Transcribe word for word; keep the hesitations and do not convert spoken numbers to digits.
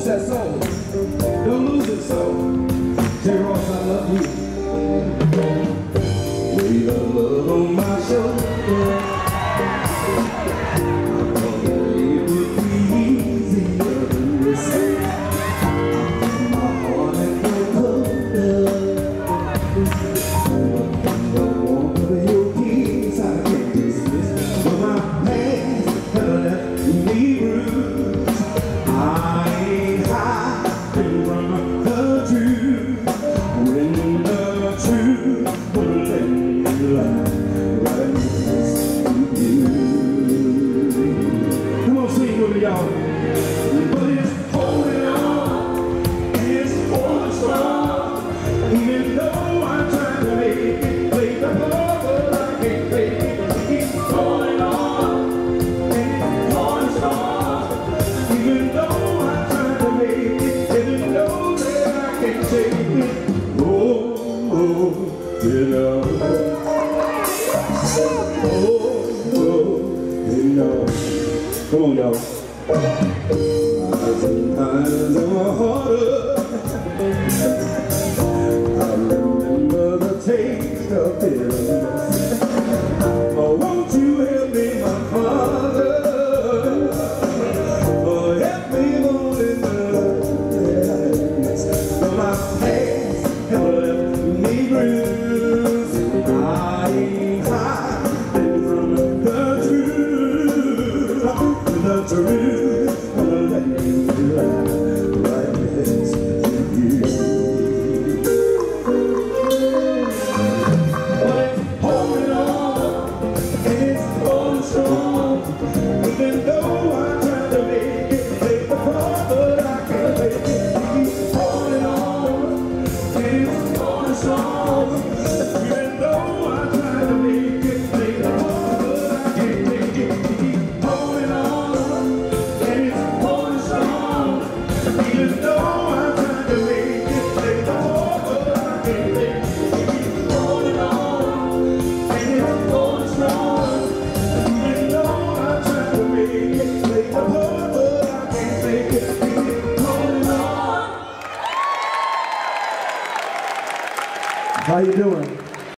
lost that soul. Don't lose it, soul. Cheryl, I love you. Lay the love on my shoulder. I thought that it would be easier than this. My heart and no color. Don't want to your keys, I can't dismiss. But my hands have left me bruised. I ain't hiding from the truth. When the truth will let me lie right next to you. Come on, sing with me, y'all. But it's holding on, and it's holding strong. Even though I'm trying to make it, play the part, but I can't take it. It's holding on, and it's holding strong. Even though I'm trying to make it, even though that I can't take it. Oh, oh, you know. Oh, oh, you know. Come on, y'all. Sometimes I'm harder. I remember the taste of bitterness. Oh, won't you help me, my Father? Oh, help me more in the darkness. For my hands have left me bruised. I ain't hiding from the truth. The truth will let me lie right next to you. But it's holding on, and it's holding strong. Even though I'm trying to make it, take the part, but I can't make it. It's holding on, and it's holding strong. Even though I'm trying to make it, take the part, but I can't make it. Keep holding on, and it's holding strong. Even though I'm trying to make it, take the part, but I can't make it. Keep holding on, and it's holding strong. Even though I'm trying to make it, take the part, but I can't make it. Keep holding on. How you doing?